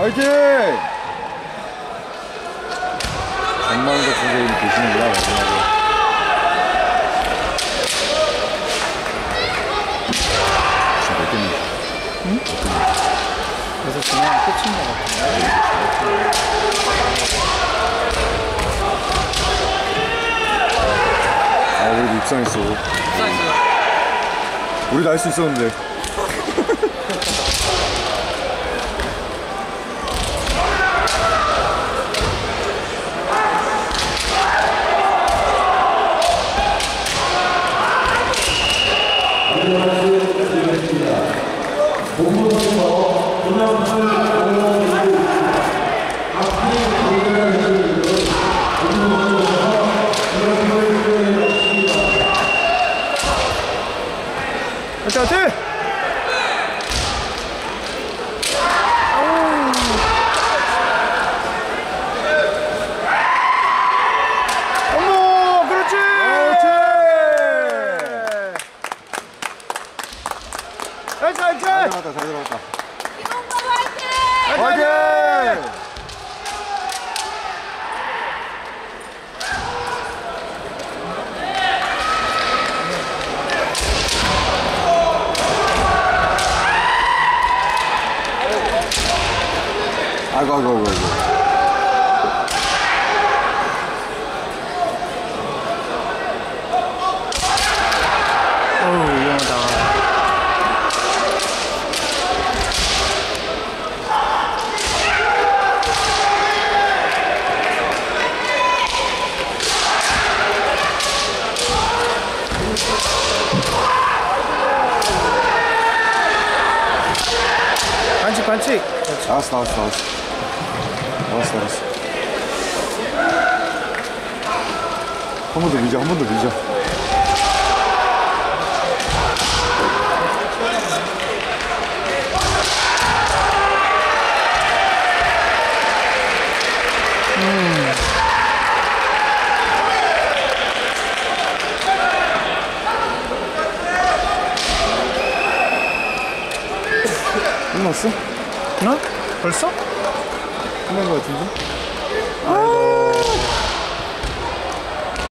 화이팅! 전망석 선생님이 계시는구나, 마지막에. 지금 몇 개입니까? 응? 그래서 그냥 끝인 것 같은데. 아, 우리 입상했어. 우리 날 수 있었는데. 화이팅! 어머, 그렇지! 화이팅! 잘 들어갔다, 잘 들어갔다. 이동건 화이팅! 화이팅! 아이고. 어우, 위험하다. 반칙. 나왔어. 한 번 더 밀자. 끝났어? 어? 벌써? 끝난 거 같은데? 아이고.